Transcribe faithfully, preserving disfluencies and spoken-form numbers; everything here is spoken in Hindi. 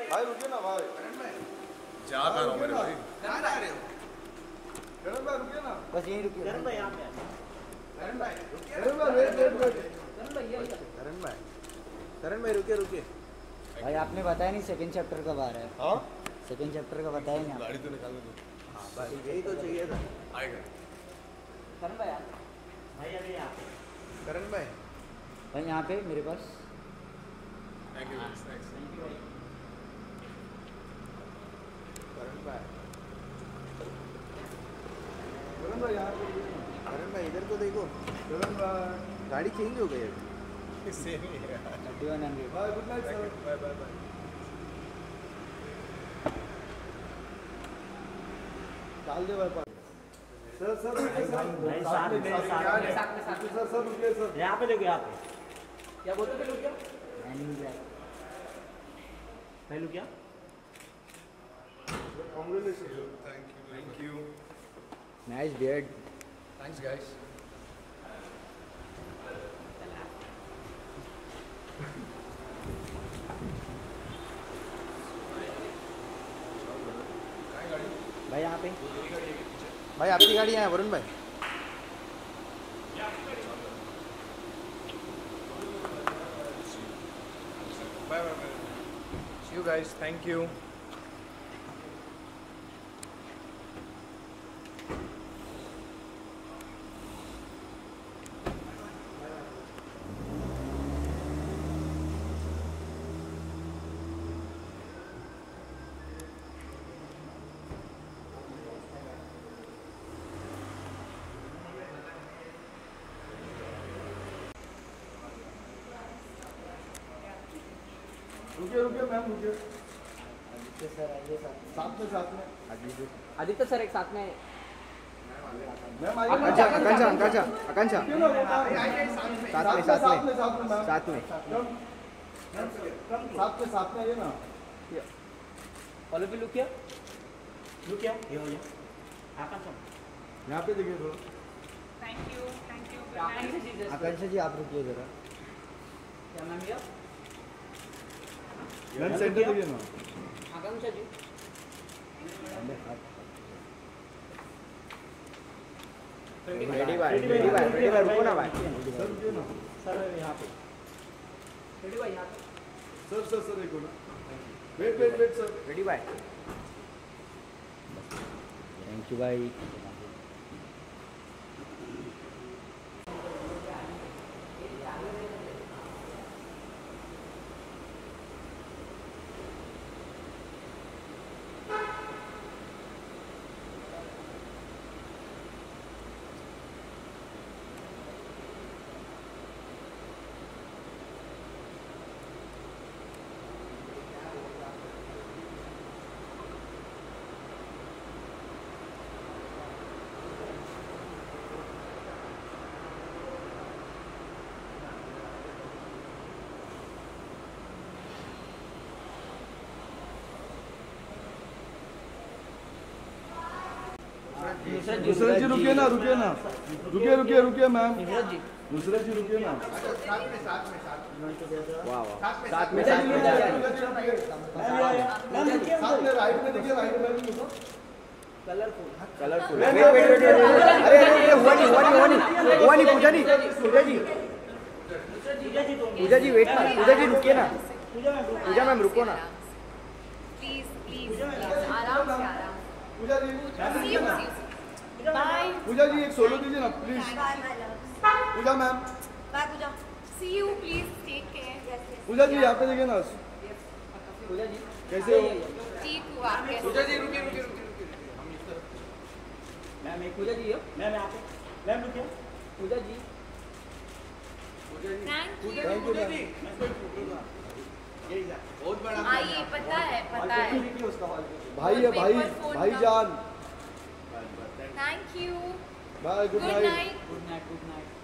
भाई रुकिए ना भाई। जा कर रहा हूँ मेरे भाई। कहाँ जा रहे हो? करण भाई रुकिए ना। बस यहीं रुकिए। करण भाई यहाँ पे। करण भाई रुकिए। करण भाई वेट वेट वेट। करण भाई ये करण भाई करण भाई रुकिए रुकिए। भाई आपने बताया नहीं सेकंड चैप्टर कब आ रहा है? हाँ सेकंड चैप्टर का बताया नहीं। गाड़ी तो निकालने दो। हाँ बस यही तो चाहिए था। आएगा। करण भाई भाई अभी यहाँ पे। करण भाई भाई यहाँ पे मेरे पास। Thank you thanks. Thank you भाई। करण भाई करण भाई यहाँ पे। करण भाई इधर तो देखो। करण भाई गाड़ी चेंज हो गई है। सेम ही है। Thirty one hundred. Bye good night sir. Bye bye bye. डाल दे भाई। सर सर भाई साथ में साथ में साथ में साथ में सर सर रुकिए सर। यहाँ पे देखो यहाँ पे। क्या बोलते थे लोग क्या? पहलू क्या? Congratulation. Thank you thank you. Nice beard. Thanks guys. भाई यहाँ पे। भाई आपकी गाड़ी यहाँ है वरुण भाई। Bye bye bye. See you guys. Thank you. रुकिए रुकिए मैम रुकिए। आदित्य सर आइए साथ साथ में साथ में। आदित्य आदित्य सर एक साथ में। मैम आइए। आकांक्षा आकांक्षा आकांक्षा आकांक्षा क्यों ना रोका? साथ में साथ साथ में में साथ में मैम। साथ में। साथ में साथ में आइए ना। फॉलो भी लुक किया? लुक किया? ये हो गया। आकांक्षा। यहाँ पे देखिए थोड़ा। Thank you thank you. Akanksha ji जैसे- आकांक्षा जी आप रुकिए जरा। क्या नाम है? मैम सेंटर देखिए ना। आकांक्षा जी। रेडी भाई रेडी भाई रेडी भाई रुको ना भाई। सर रुकिए ना। सर यहाँ पे। रेडी भाई यहाँ पे। सर सर सर देखो ना। Wait wait wait sir. Ready भाई। थैंक यू भाई। नुसरत नुसरत जी रुकिए ना रुकिए ना। रुकिए रुकिए रुकिए मैम। नुसरत जी। नुसरत जी रुकिए ना। वाह वाह साथ में साथ साथ में जाइए। में राइट में देखिए राइट में भी colourful. Colourful. Wait wait wait wait. अरे अरे हुआ नहीं हुआ नहीं हुआ नहीं हुआ नहीं। पूजा नहीं पूजा जी पूजा जी तुम। पूजा जी वेट ना। पूजा जी रुकिए ना। पूजा मैम रुको। पूजा मैम रुको ना। प्लीज प्लीज आराम से आराम। पूजा जी। See you, see you. Bye. पूजा जी एक सोलो दीजिए ना please. Bye, my loves. Pooja ma'am. Bye, Pooja. See you, please. Take care. Yes, yes. Pooja ji यहाँ पे देखिए ना। पूजा जी। कैसे हो? ठीक हुआ कैसे? पूजा जी रुकिए रुकिए रुकिए। मैम एक पूजा जी हो। मैम यहाँ पे। मैम रुकिए। Pooja ji. Thank you. Thank you ma'am. बहुत बड़ा। आइए पता है पता है। भाई है भाई भाईजान। Thank you. Bye good Good night. night. Good night good night.